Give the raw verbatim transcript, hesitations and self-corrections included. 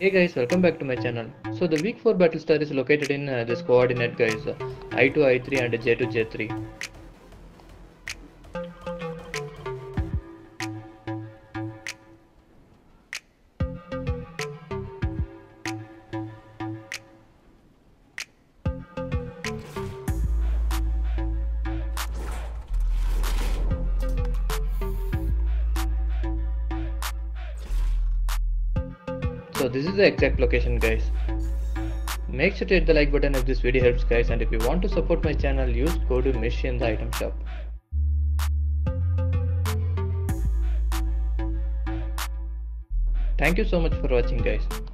Hey guys, welcome back to my channel. So the week four battle star is located in uh, this coordinate guys, uh, I two I three and J two J three. So this is the exact location guys. Make sure to hit the like button if this video helps guys, and if you want to support my channel, use code MISH in the item shop. Thank you so much for watching guys.